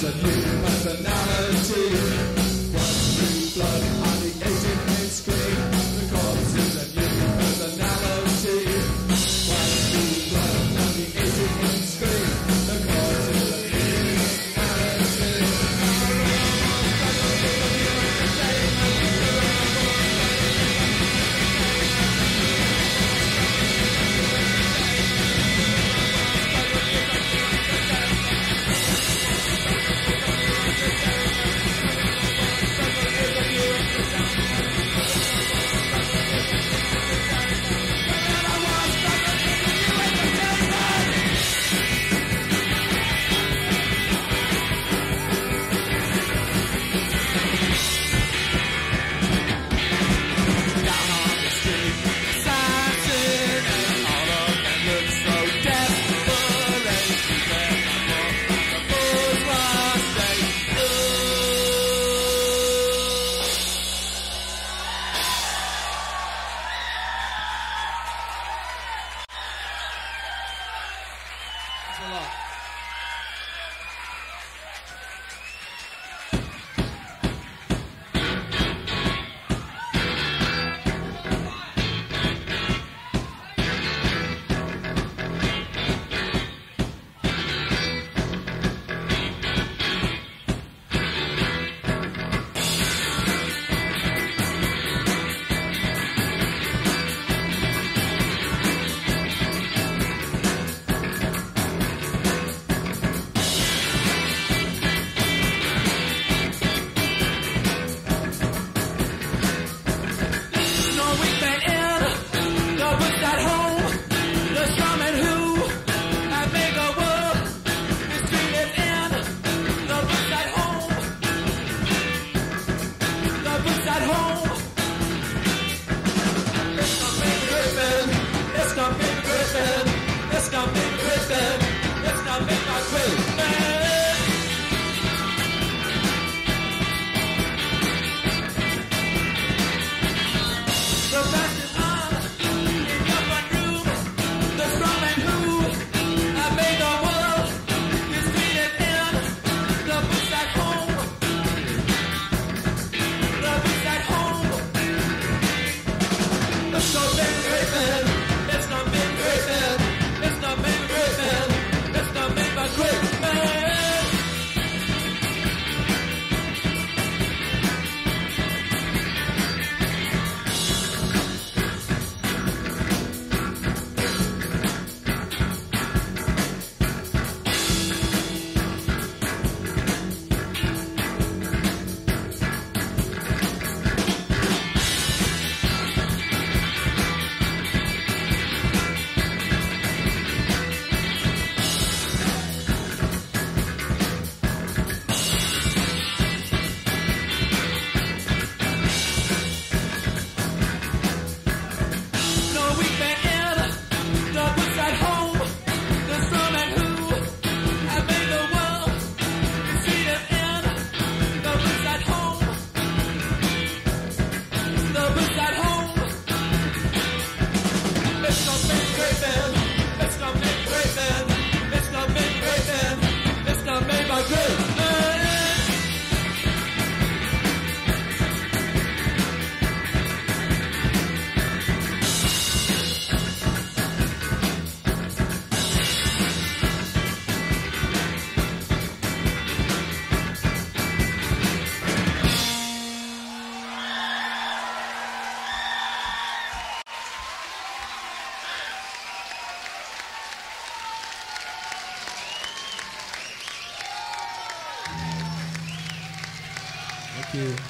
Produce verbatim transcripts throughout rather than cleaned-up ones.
is a new personality. What's new blood on the eighteen inch screen? The corpse is a new personality. What's new blood on the eighteen inch screen? The corpse is a new Thank you.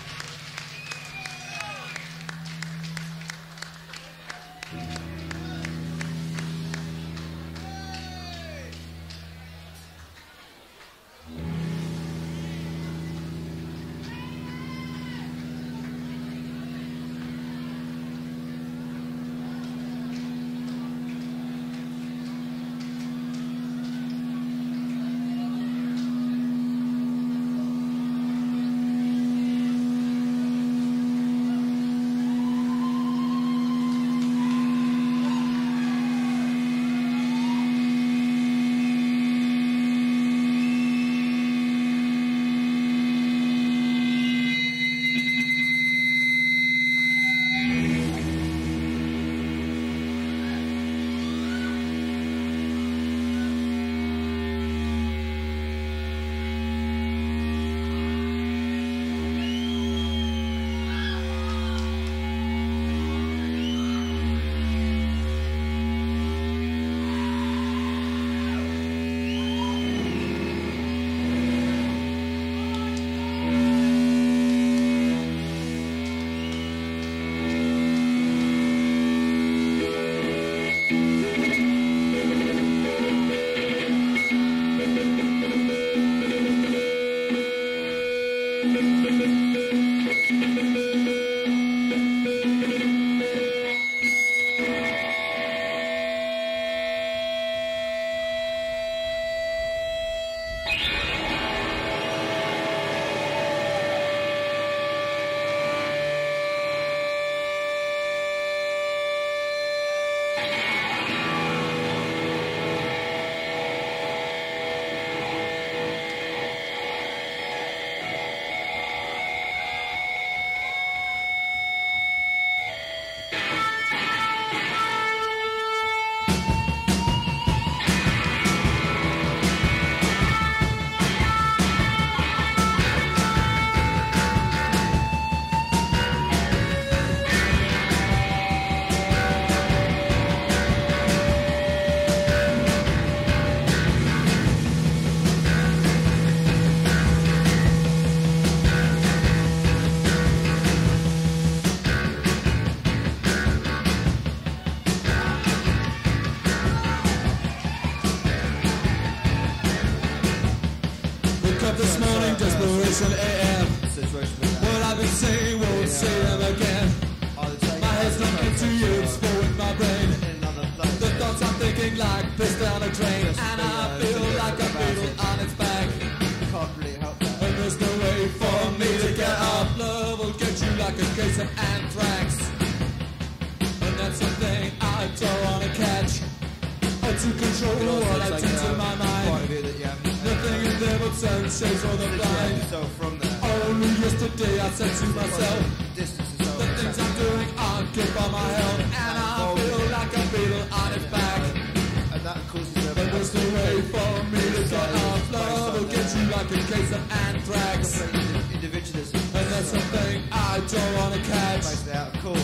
up this morning, desperation A M. What I've been saying won't say them again. My head's not into you, it's blowing my brain. The thoughts I'm thinking like piss down a drain. And I feel like a beetle on its back. And there's no way for me to get up. Love will get you like a case of anthrax. And that's something I don't want to catch. Or to control what I do to my mind. Nothing in there but sun shades for the blind. Only yesterday I said to myself, the things I'm doing aren't good for my health. And I feel like a beetle on its back. But there's no way for me to get off. Love will get you like a case of anthrax. And that's something I don't want to catch. Cool.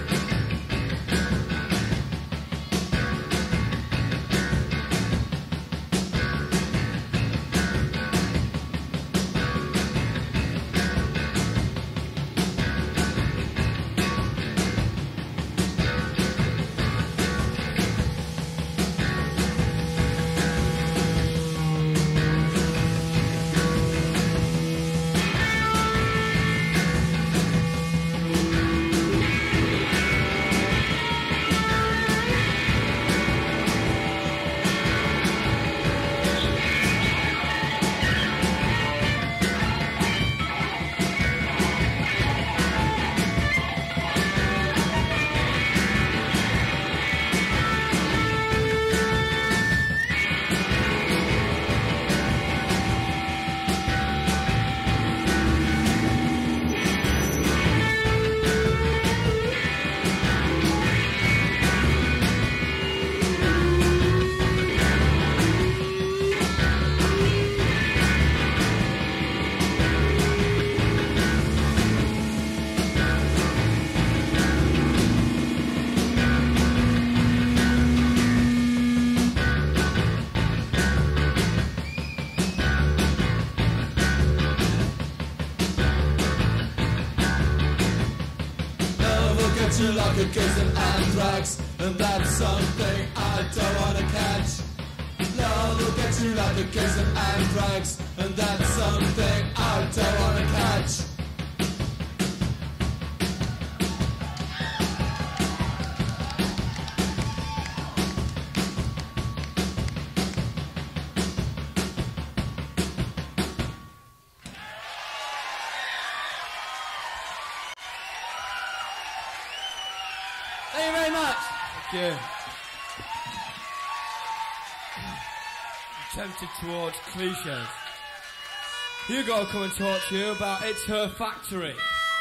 You like a case of anthrax, and that's something I don't want to catch. Love will get you like a case of anthrax, and that's something I don't want to catch. Thank you very much. Thank you. I'm tempted towards cliches. Hugo will come and talk to you about It's Her Factory.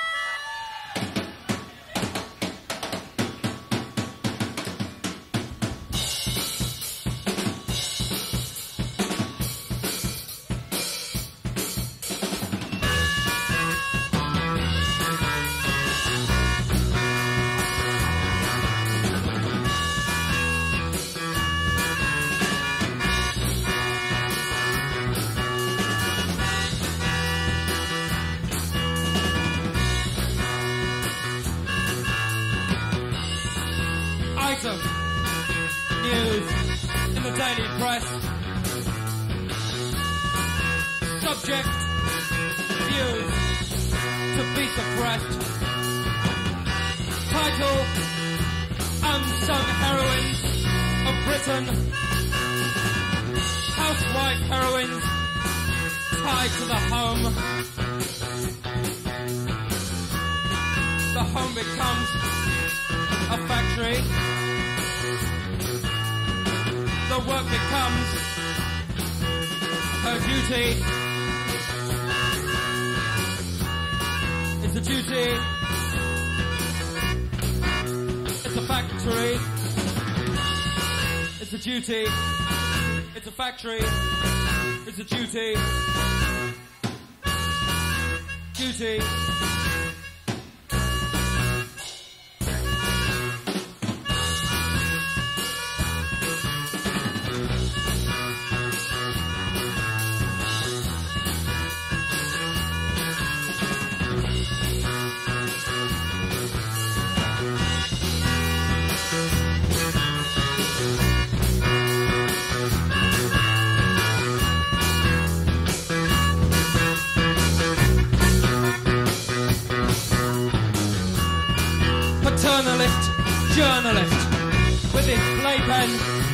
Item. News in the daily press. Subject. Views to be suppressed. Title. Unsung heroines of Britain. Housewife heroines tied to the home. The home becomes a factory. The work becomes her duty. It's a duty. It's a factory. It's a duty. It's a factory. It's a duty. Duty. journalist, journalist, with his playpen.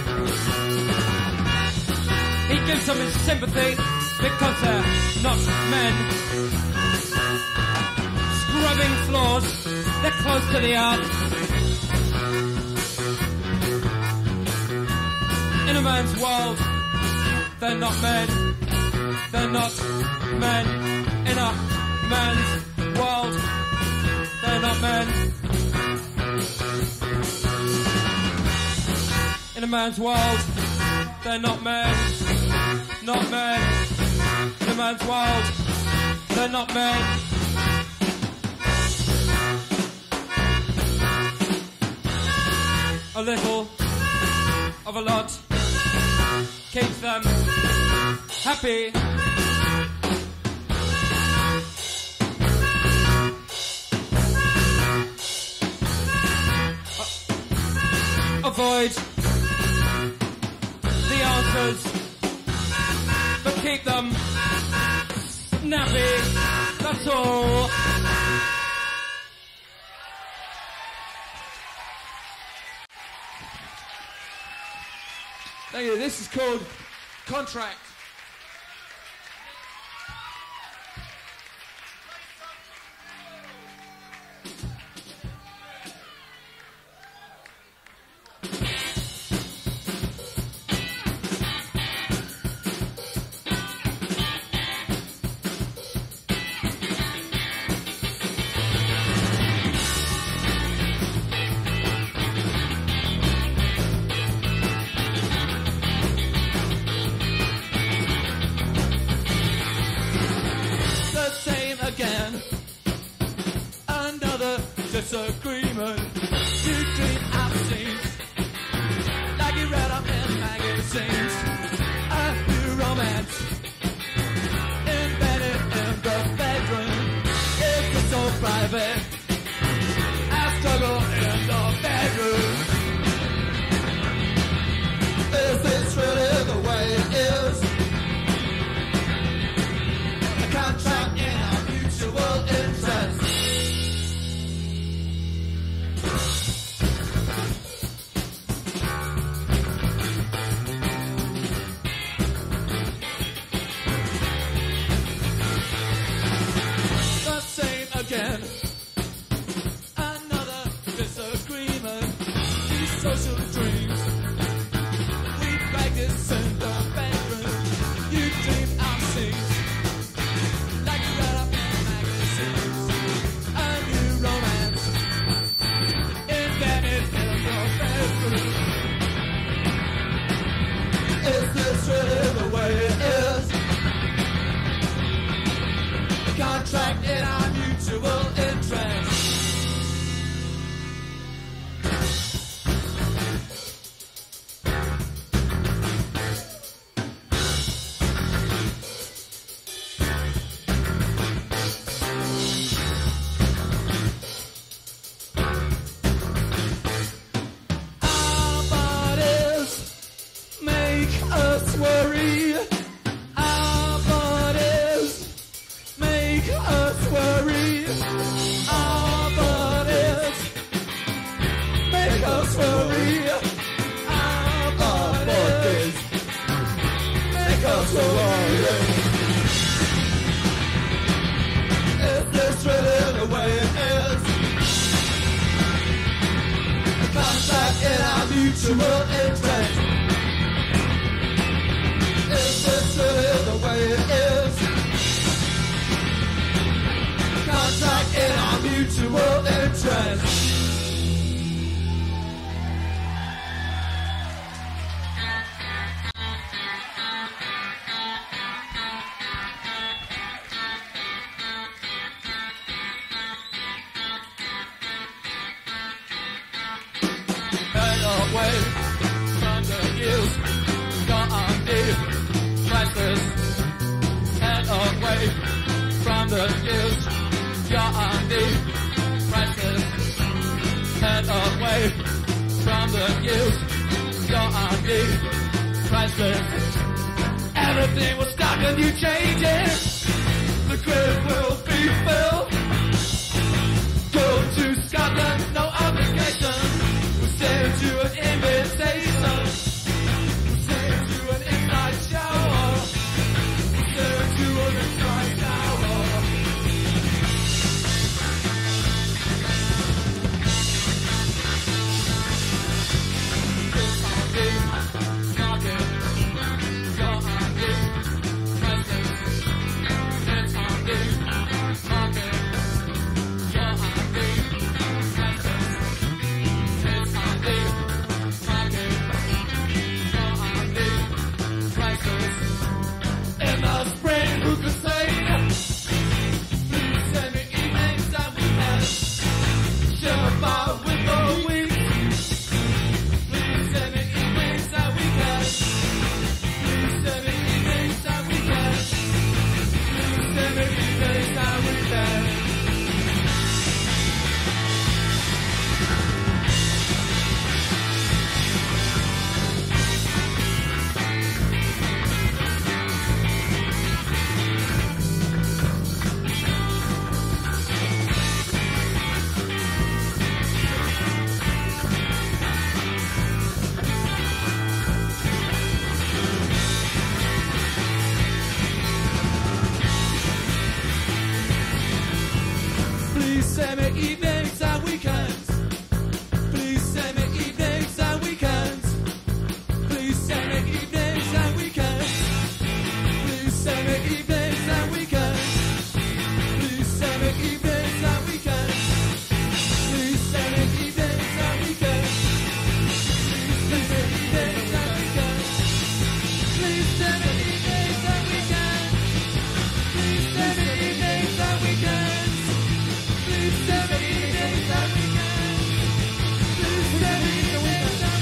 He gives them his sympathy because they're not men. Scrubbing floors, they're close to the earth. In a man's world, they're not men. They're not men. In a man's world, they're not men. In a man's world, they're not men. Not men. In a man's world, they're not men. A little of a lot keeps them happy. Uh, avoid the answers, but keep them snappy. That's all. Thank you. This is called Contract. Disagreement, you dream I've seen, like you read up in magazines. A new romance, embedded in the bedroom. Is it so private? I struggle in the bedroom. Is this really the way it is? A contract in our mutual interest. Again, another disagreement. These social dreams we practice in the bedroom. You dream our scenes, like you read up in magazines. A new romance invented in your bedroom. Is this really the way it is? A contract in our mutual interest. Our bodies make us worry. Our bodies make us worry. Our bodies make us worry. Our bodies make us worry. Is this really the way it is? A contract in our mutual interest. Is this really the way it is? Contract in our mutual interest. Head away from the news, gone deep, priceless. Head away from the news. Gone deep, priceless. Head away from the news. Gone deep, priceless. Everything will stop and you change it. The grave will be filled. Go to Scotland, no other. send me evenings and weekends. Please send me evenings and weekends. Please send me evenings and weekends. Please send me evenings and weekends. Please send me evenings and weekends. Please send me evenings and weekends. Please send me evenings and weekends. Please send me evenings and weekends. Please send me evenings and weekends. Please send me evenings and weekends. Please send me evenings and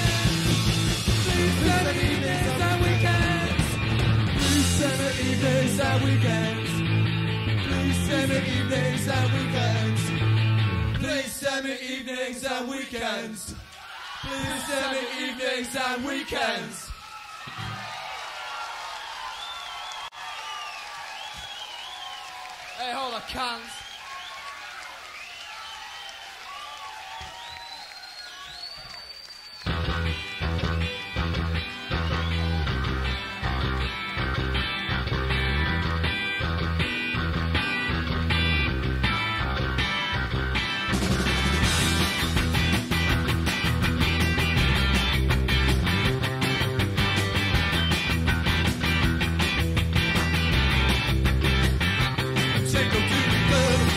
weekends. Please send me evenings and weekends. Please send me evenings and weekends. Please send me evenings and weekends. Please send me evenings and weekends. Hey, hold on, cans. Take them to the club.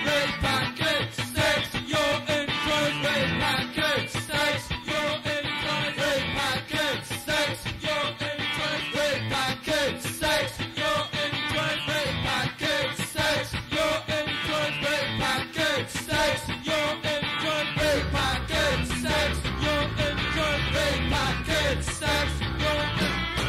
Ray pancake sticks, you're in close. Ray pancake sticks, you're in close. Ray pancake sticks, you're in close. Ray pancake sticks, you're in close. Ray pancake sticks, you're in close. Ray pancake sticks, you're in close. Ray pancake sticks, you're in close. Ray pancake sticks, you're in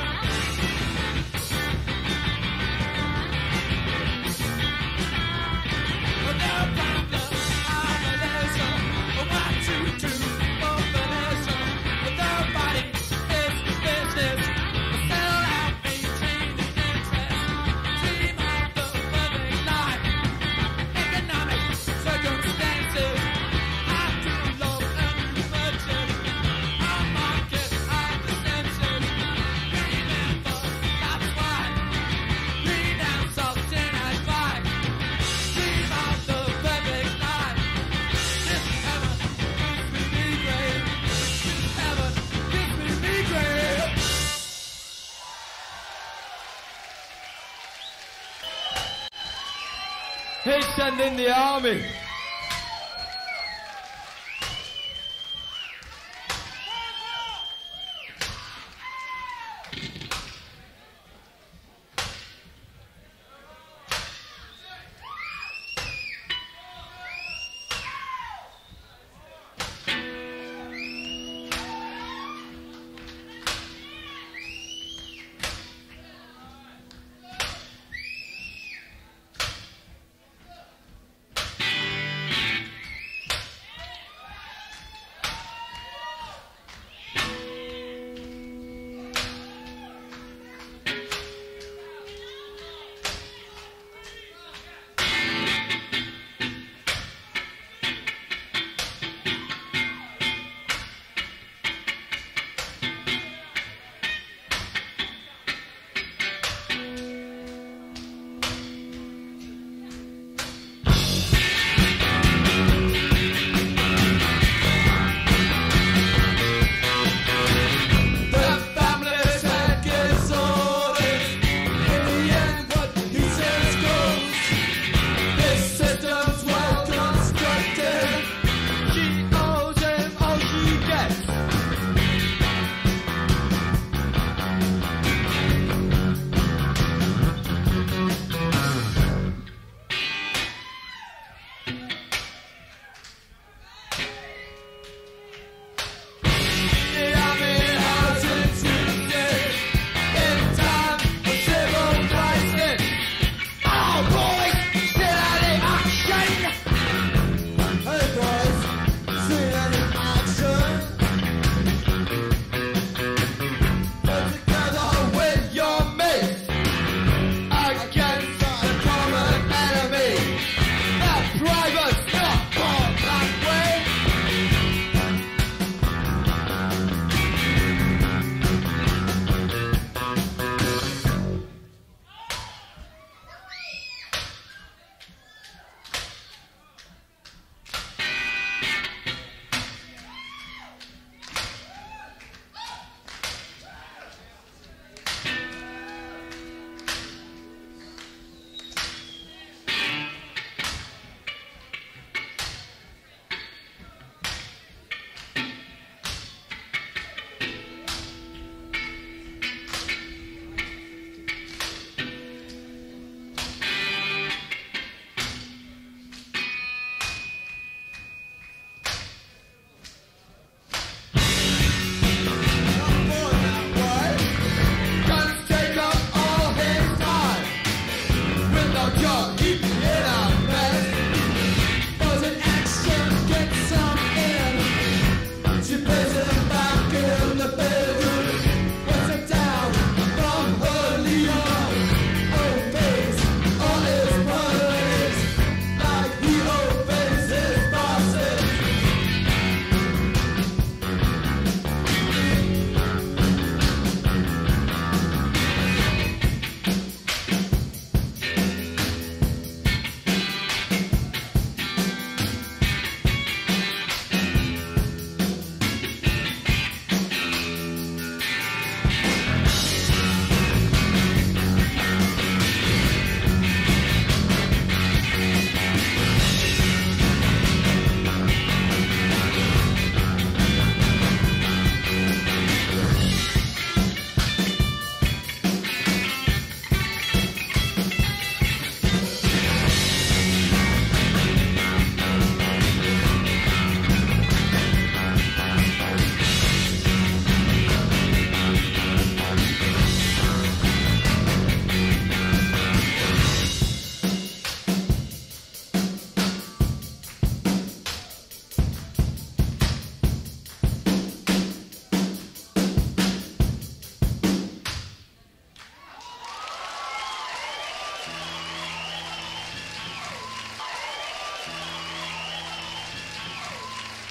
He's sending the army.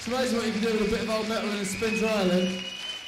amazing what you can do with a bit of old metal and a spin dryer then.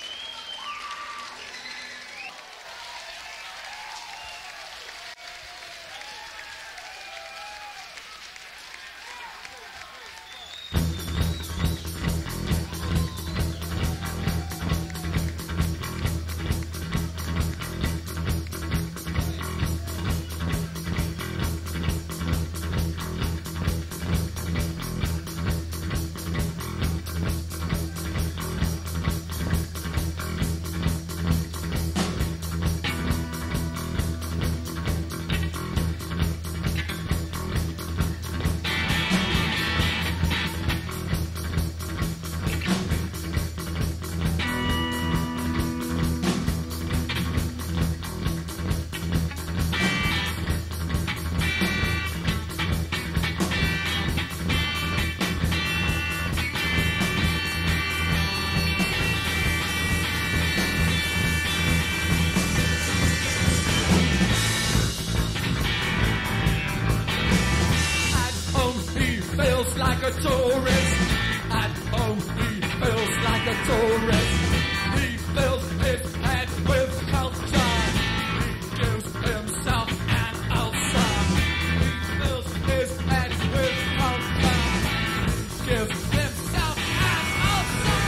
Like a tourist at home, he feels like a tourist. He fills his head with culture. He gives himself an ulcer. He fills his head with culture. He gives himself an ulcer.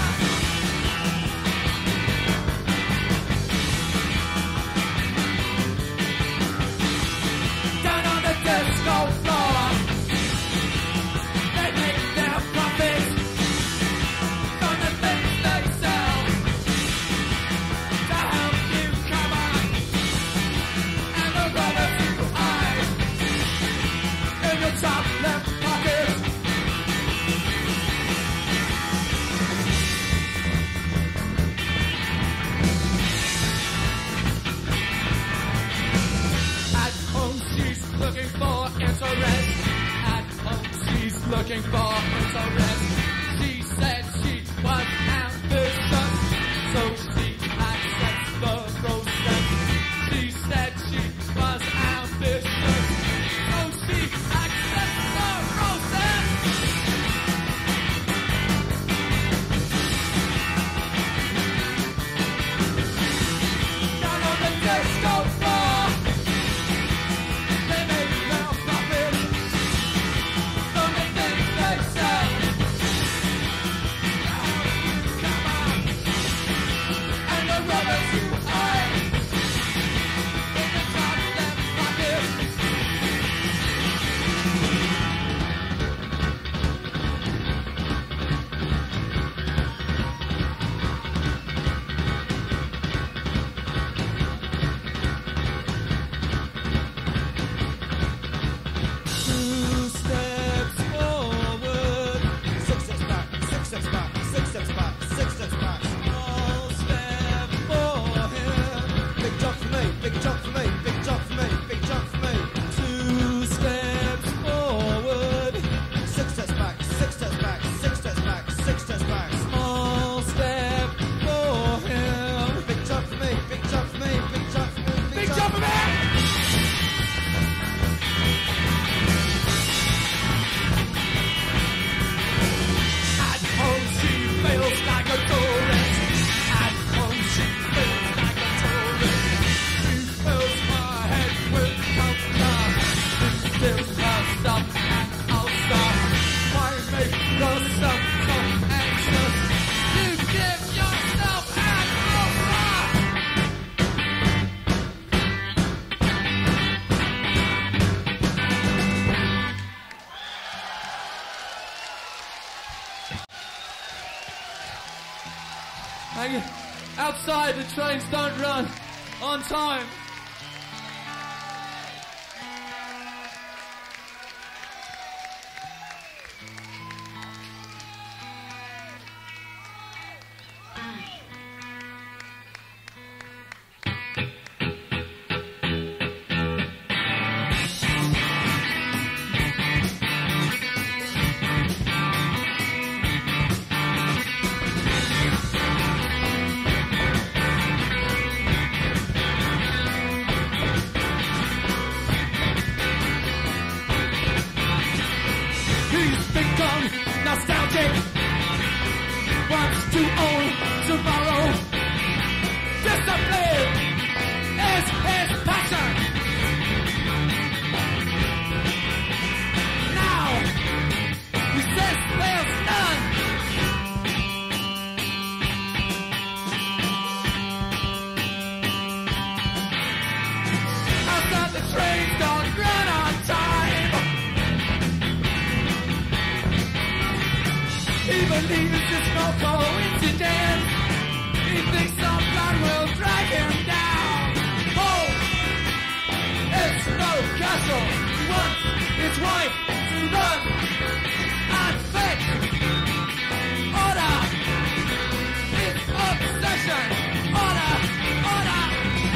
Down on the disco floor. Looking for interest. At home she's looking for interest. She said she was ambitious, so she accepts the process. She said she was ambitious, so she accepts the process. Down on the disco floor. Outside, the trains don't run on time. believes it's no coincidence. He thinks some plan will drag him down. Oh, it's no castle. He wants his wife to run and fix order. It's obsession. Order, order.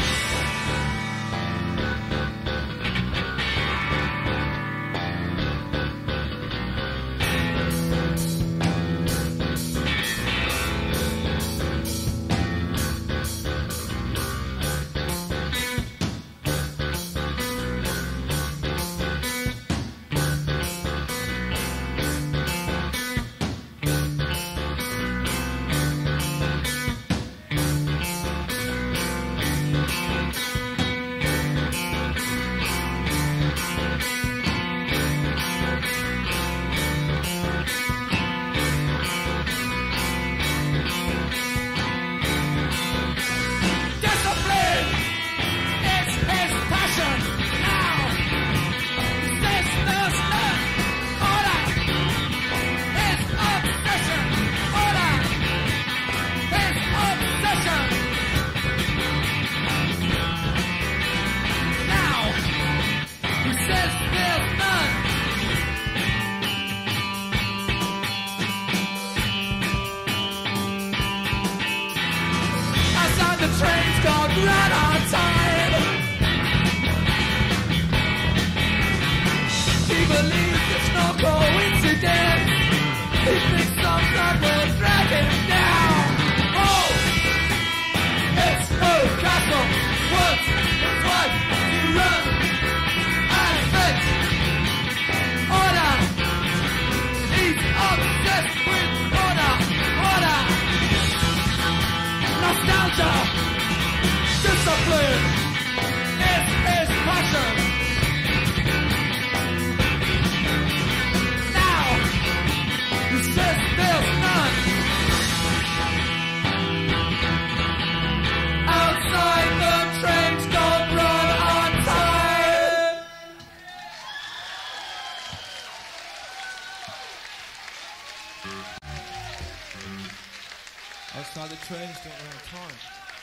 Outside the trains don't run on time.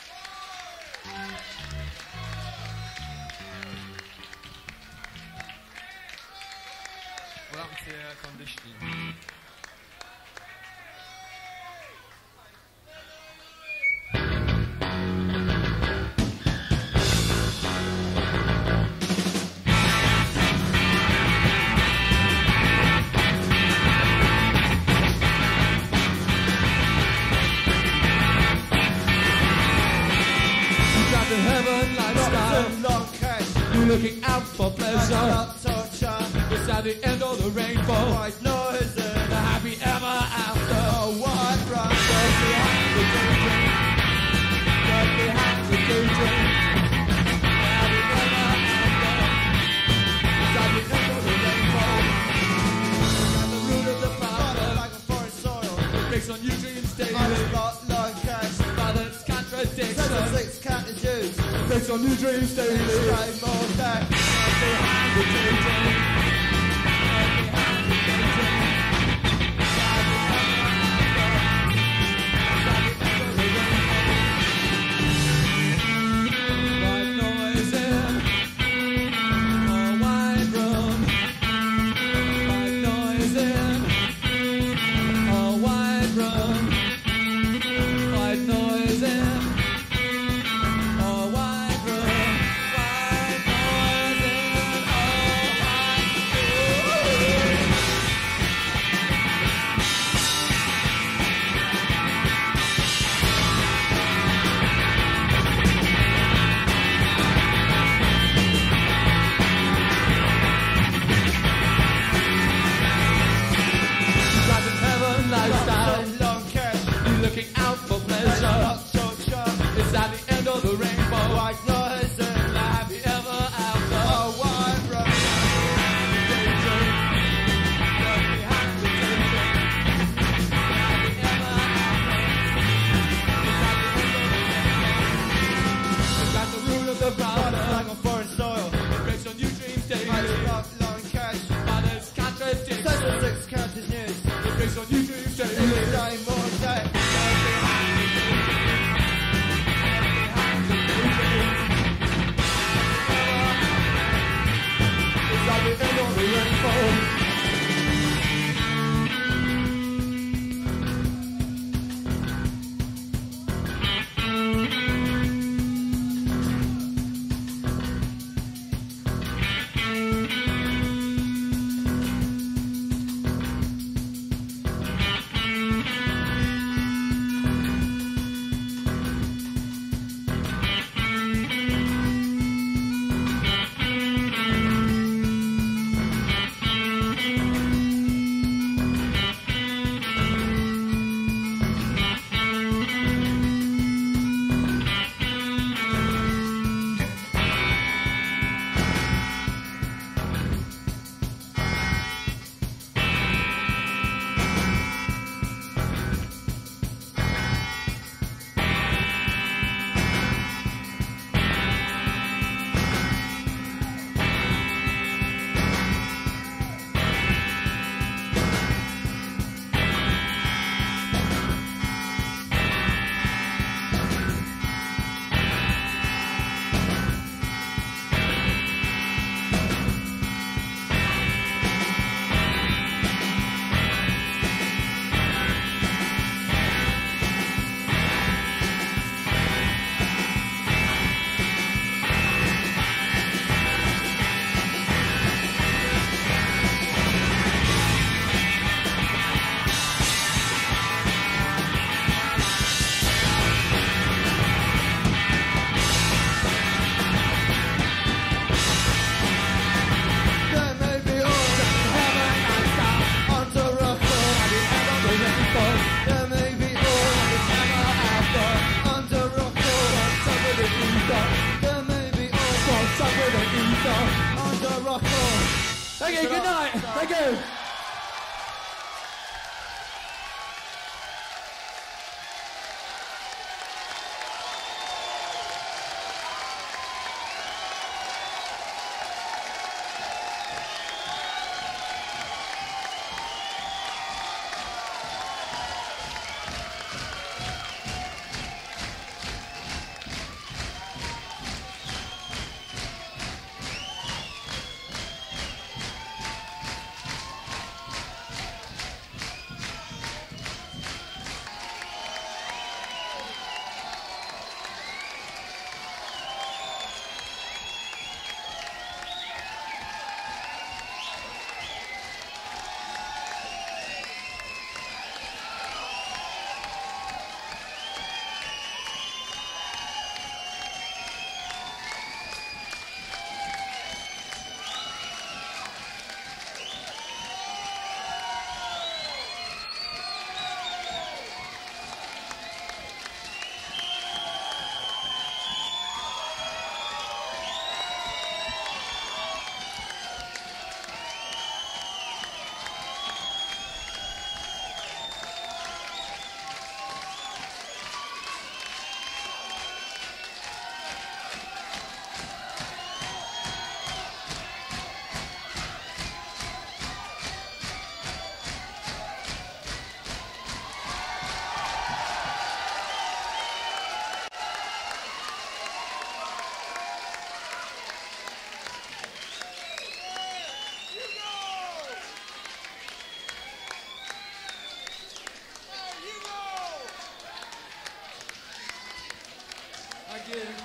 What happened to the air conditioning? Looking out for pleasure. It's at the end of the rainbow. White noise, the happy ever after. A wide run. Just behind the daydream. Just behind the daydream. Happy ever after. It's at the end of the rainbow. At the root of the fire, like a foreign soil. It breaks on you dreams daily. I got like cash. Balance contradiction. Seven six counting Jews. Breaks on new dreams daily. Straight more back. Behind the daydream. Behind the daydream. White noise in a wide room. White noise in a wide room. White noise in a wide room. White Thank you, good night. Thank you. Thank you.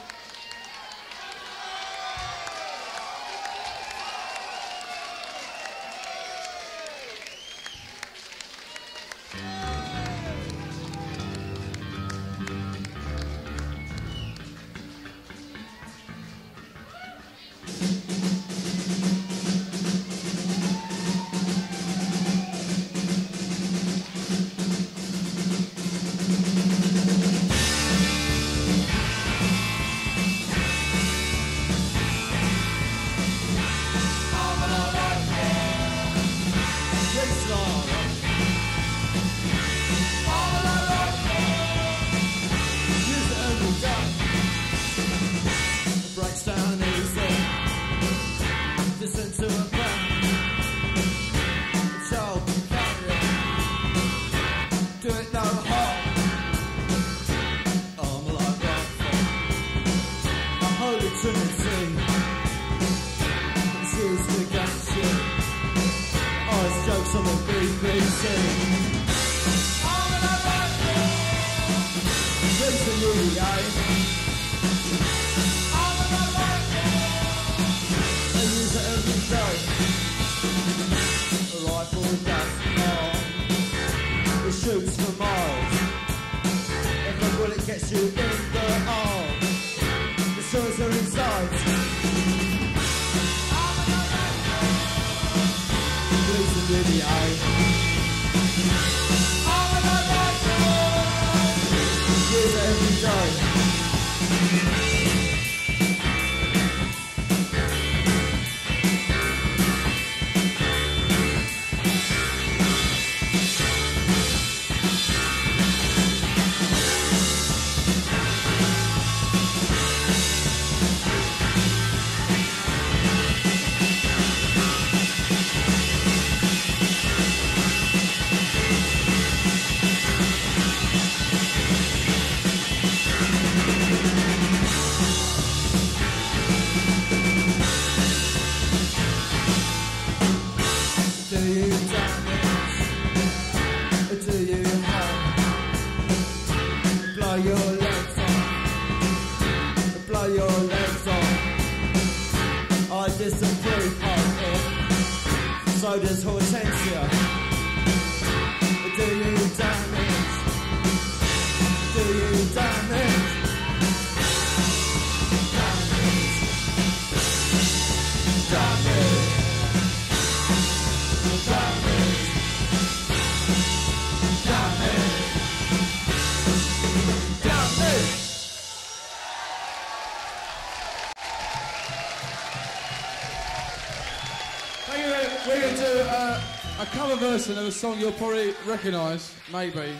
Thank you. we're going to do uh, a cover version of a song you'll probably recognise, maybe.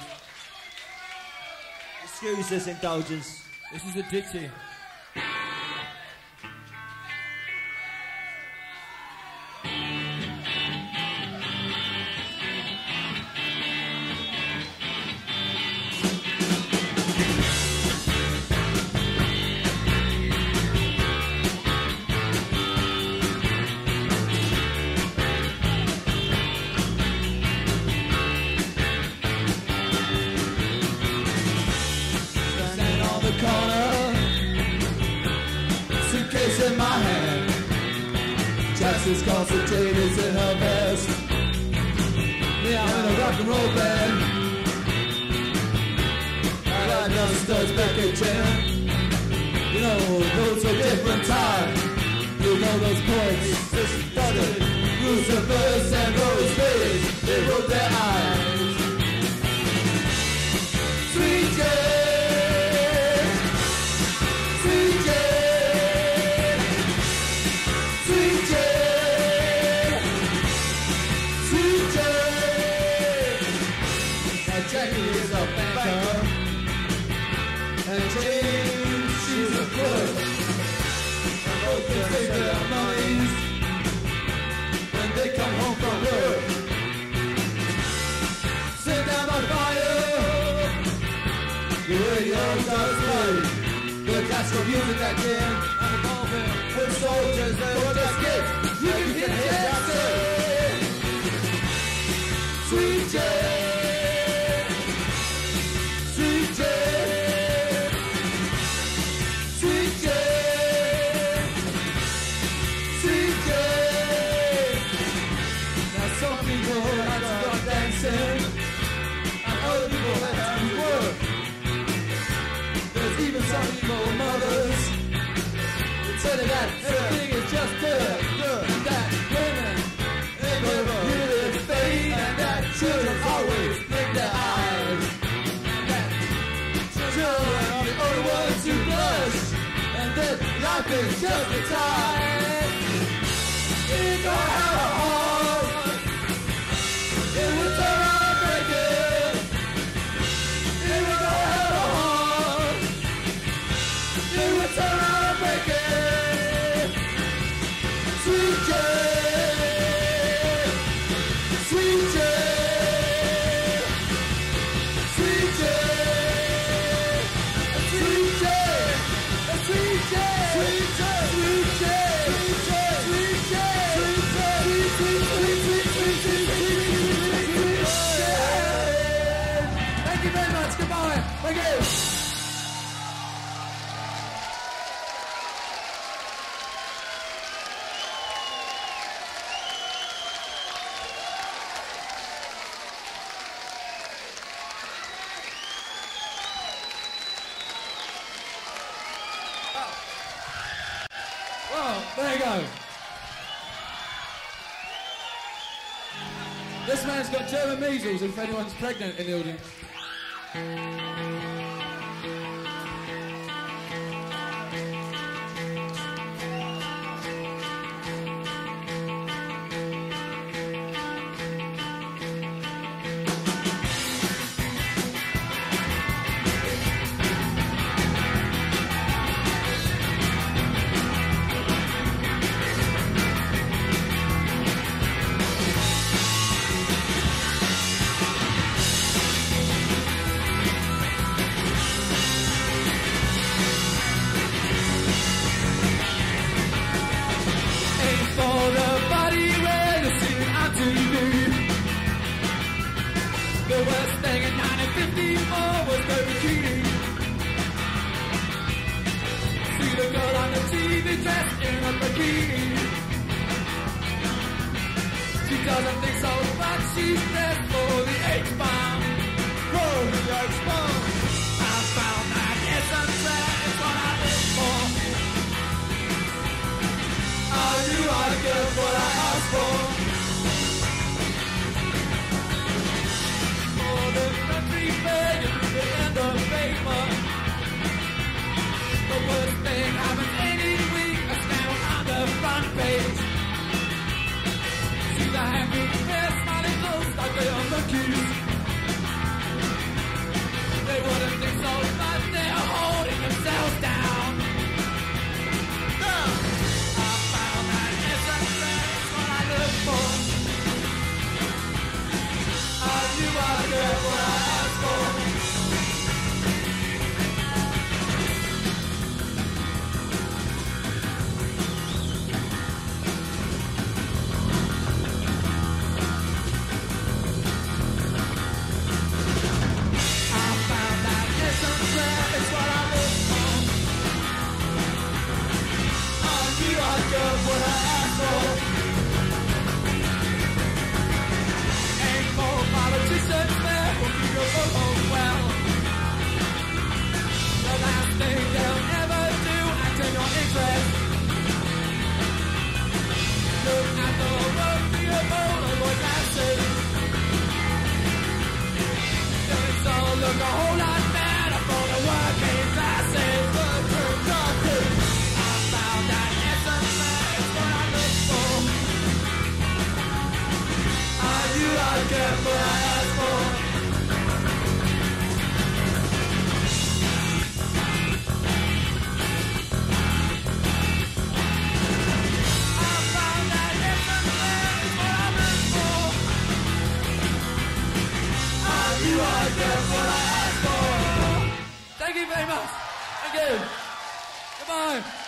Excuse this indulgence. This is a ditty. In my hand, Jackson's concentrated in her vest. Yeah, I'm in a rock and roll band. I got no studs back at jam. You know, those are different time. You know those points, just started. Lucifer's and Rose Face, they rolled their eyes. Sweet Jane, Sweet Jane. Jackie is a banker, and Jane, she's a clerk. And both can take their monies when they come home from work. Sit down by fire, the radio does play the classical music that can. I'm involving with soldiers that will just get, you can get dancing. Sweet Jane. Some evil mothers say that everything is just good, good. That women never really fade, and that children always blink their eyes. That children are the only ones who blush, and that life is just a time. It don't have a heart, it will turn out and break it. It will don't have a heart, it will turn out and break it. Sweet Jane, Sweet Jane, Sweet Jane, Sweet Jane, Sweet Jane, Sweet Jane, Sweet Jane, Sweet Jane, Sweet Jane, Sweet, sweet, sweet, sweet, sweet, sweet, sweet, sweet, sweet Jane. Thank you very much. Goodbye. Thank you. Well, there you go. This man's got German measles if anyone's pregnant in the audience. The worst thing in nineteen fifty-four was the bikini. See the girl on the T V dressed in a bikini. She doesn't think so, but she's dressed for the H-bomb. For the H-bomb. I found that essence there is what I live for. I knew I'd get what I asked for. The country begging to the end of paper. The worst thing happens any week. That's now on the front page. See the are happy, they're smiling close like they are monkeys. They wouldn't think so, but they are holding themselves down. I found that essence, that's what I look for. I knew I'd get what I asked for. What I asked for. Ain't more politicians there who keep your vote well. The last thing they'll ever do act in your interest. Look at the world for your vote and what that says. Things all look a whole lot better for the working classes. But turns out I found that essence. I get what I asked for. I found that essence is what I'm in for. I knew I'd get what I asked for. Thank you very much. Thank you. Goodbye.